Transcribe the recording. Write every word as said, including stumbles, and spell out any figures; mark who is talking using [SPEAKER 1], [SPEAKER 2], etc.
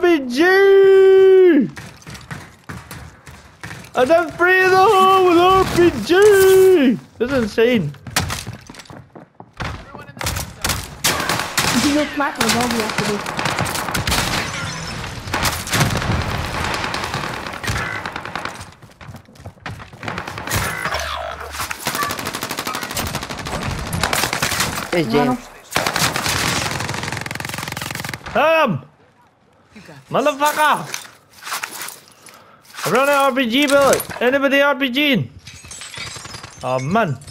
[SPEAKER 1] B G! And then three in the hole with R P G! This is insane.
[SPEAKER 2] You can go smack the zombie after this.
[SPEAKER 3] Hey, James.
[SPEAKER 1] Um! Motherfucker! I run an R P G bullet! Anybody RPGing? Oh man.